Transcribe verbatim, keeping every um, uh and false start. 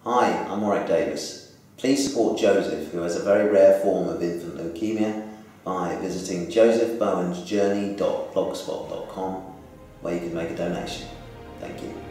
Hi, I'm Warwick Davis. Please support Joseph, who has a very rare form of infant leukemia, by visiting joseph bowens journey dot blogspot dot com, where you can make a donation. Thank you.